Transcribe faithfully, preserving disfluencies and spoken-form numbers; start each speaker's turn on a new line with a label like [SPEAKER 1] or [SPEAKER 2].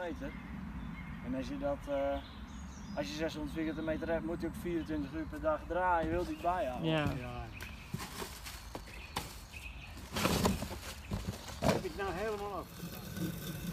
[SPEAKER 1] meter. En als je dat, uh, als je zeshonderdvierentwintig meter hebt, moet je ook vierentwintig uur per dag draaien, je wilt iets bijhouden.
[SPEAKER 2] Ja.
[SPEAKER 3] Ja. Heb ik nou helemaal af.